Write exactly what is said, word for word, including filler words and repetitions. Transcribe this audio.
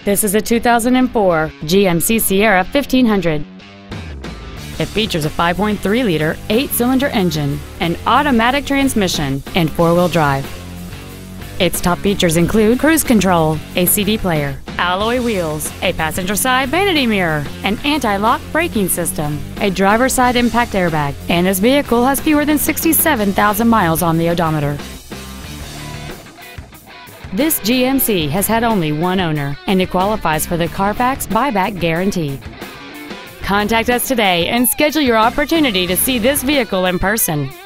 This is a two thousand four G M C Sierra fifteen hundred. It features a five point three liter eight-cylinder engine, an automatic transmission, and four-wheel drive. Its top features include cruise control, a C D player, alloy wheels, a passenger side vanity mirror, an anti-lock braking system, a driver's side impact airbag, and this vehicle has fewer than sixty-seven thousand miles on the odometer. This G M C has had only one owner, and it qualifies for the Carfax buyback guarantee. Contact us today and schedule your opportunity to see this vehicle in person.